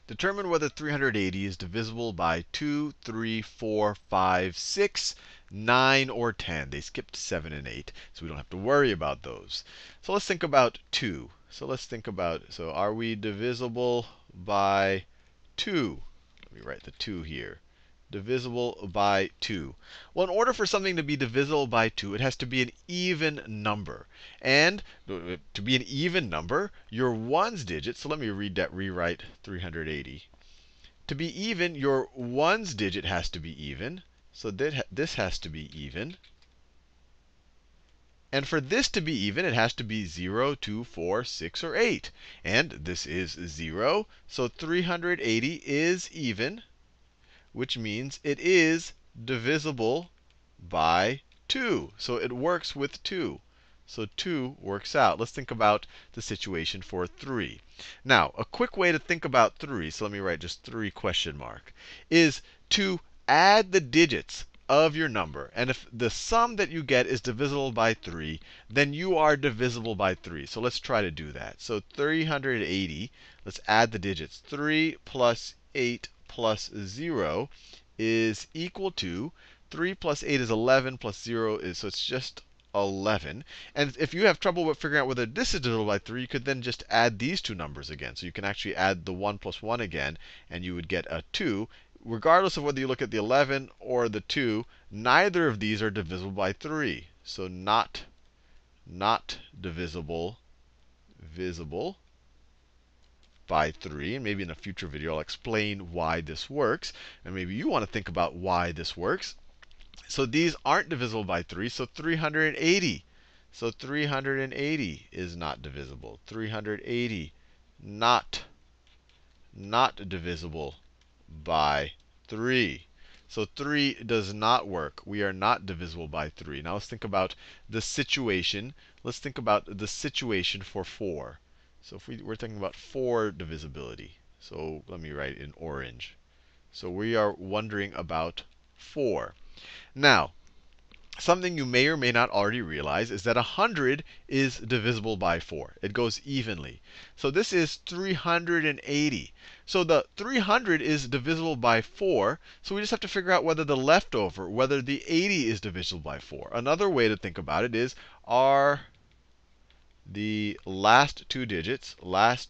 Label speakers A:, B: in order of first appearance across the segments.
A: Determine whether 380 is divisible by 2, 3, 4, 5, 6, 9, or 10. They skipped 7 and 8, so we don't have to worry about those. So let's think about 2. So are we divisible by 2? Let me write the 2 here. Divisible by 2. Well, in order for something to be divisible by 2, it has to be an even number. And to be an even number, your ones digit, so let me rewrite 380. To be even, your ones digit has to be even. So this has to be even. And for this to be even, it has to be 0, 2, 4, 6, or 8. And this is 0. So 380 is even, which means it is divisible by 2. So it works with 2. So 2 works out. Let's think about the situation for 3. Now, a quick way to think about 3, so let me write just 3 question mark, is to add the digits of your number. And if the sum that you get is divisible by 3, then you are divisible by 3. So let's try to do that. So 380, let's add the digits. 3 plus 8 plus 0 is equal to 3 plus 8 is 11 plus 0 is, so it's just 11. And if you have trouble with figuring out whether this is divisible by 3, you could then just add these two numbers again. So you can actually add the 1 plus 1 again, and you would get a 2. Regardless of whether you look at the 11 or the 2, neither of these are divisible by 3. So not divisible by 3. And maybe in a future video, I'll explain why this works. And maybe you want to think about why this works. So these aren't divisible by 3. So 380. So 380 is not divisible. 380 not divisible by 3. So 3 does not work. We are not divisible by 3. Now let's think about the situation. Let's think about the situation for 4. So if we're thinking about 4 divisibility. So let me write in orange. So we are wondering about 4. Now, something you may or may not already realize is that 100 is divisible by 4. It goes evenly. So this is 380. So the 300 is divisible by 4. So we just have to figure out whether the leftover, whether the 80 is divisible by 4. Another way to think about it is, are the last two digits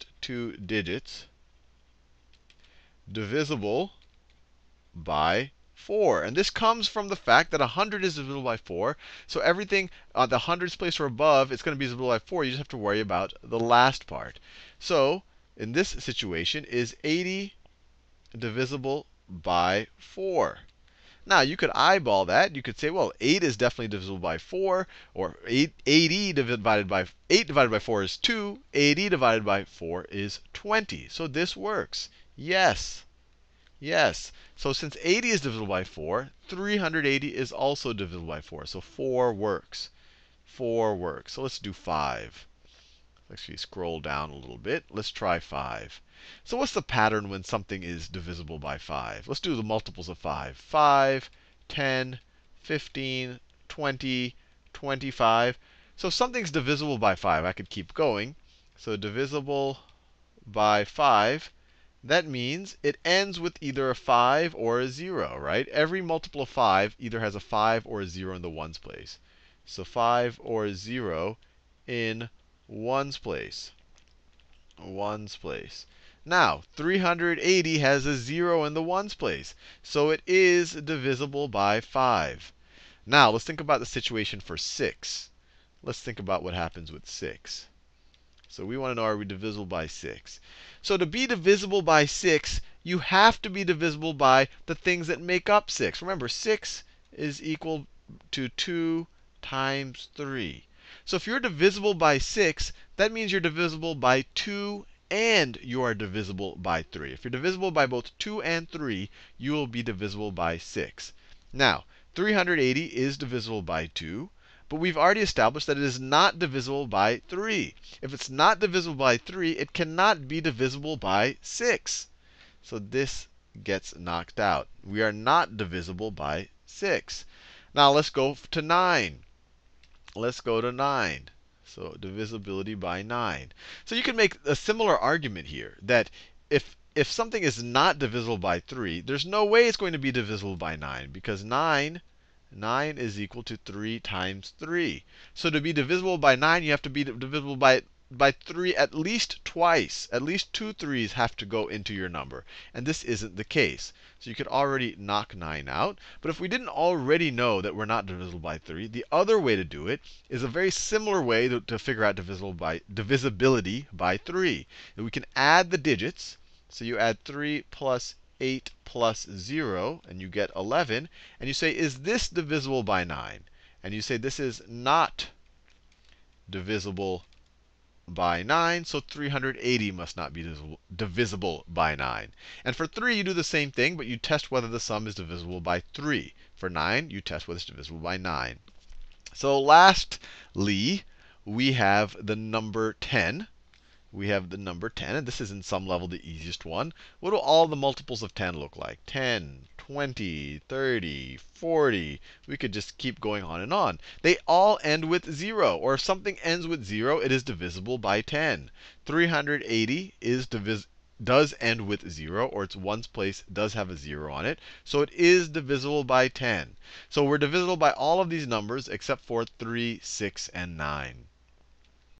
A: divisible by 4? And this comes from the fact that 100 is divisible by 4. So everything, the hundreds place or above, it's going to be divisible by 4. You just have to worry about the last part. So in this situation, is 80 divisible by 4? Now, you could eyeball that. You could say, well, 8 is definitely divisible by 4. Or 80 divided by 8 divided by 4 is 2. 80 divided by 4 is 20. So this works. Yes. Yes. So since 80 is divisible by 4, 380 is also divisible by 4. So 4 works. 4 works. So let's do 5. Actually, scroll down a little bit. Let's try 5. So what's the pattern when something is divisible by 5? Let's do the multiples of 5. 5, 10, 15, 20, 25. So if something's divisible by 5, I could keep going. So divisible by 5, that means it ends with either a 5 or a 0, right? Every multiple of 5 either has a 5 or a 0 in the ones place. So 5 or 0 in ones place. Now, 380 has a 0 in the ones place. So it is divisible by 5. Now, let's think about the situation for 6. Let's think about what happens with 6. So we want to know, are we divisible by 6? So to be divisible by 6, you have to be divisible by the things that make up 6. Remember, 6 is equal to 2 times 3. So if you're divisible by 6, that means you're divisible by 2 and you are divisible by 3. If you're divisible by both 2 and 3, you will be divisible by 6. Now, 380 is divisible by 2. But we've already established that it is not divisible by 3. If it's not divisible by 3, it cannot be divisible by 6. So this gets knocked out. We are not divisible by 6. Now let's go to 9. Let's go to 9. So divisibility by 9. So you can make a similar argument here, that if if something is not divisible by 3, there's no way it's going to be divisible by 9, because 9 is equal to 3 times 3. So to be divisible by 9, you have to be divisible by 3 at least twice. At least 2 3's have to go into your number. And this isn't the case. So you could already knock 9 out. But if we didn't already know that we're not divisible by 3, the other way to do it is a very similar way to figure out divisibility by 3. And we can add the digits. So you add 3 plus 8 plus 0, and you get 11. And you say, is this divisible by 9? And you say, this is not divisible by 9, so 380 must not be divisible by 9. And for 3, you do the same thing, but you test whether the sum is divisible by 3. For 9, you test whether it's divisible by 9. So lastly, we have the number 10. We have the number 10, and this is in some level the easiest one. What do all the multiples of 10 look like? 10, 20, 30, 40. We could just keep going on and on. They all end with 0. Or if something ends with 0, it is divisible by 10. 380 does end with 0, or its ones place does have a 0 on it. So it is divisible by 10. So we're divisible by all of these numbers except for 3, 6, and 9.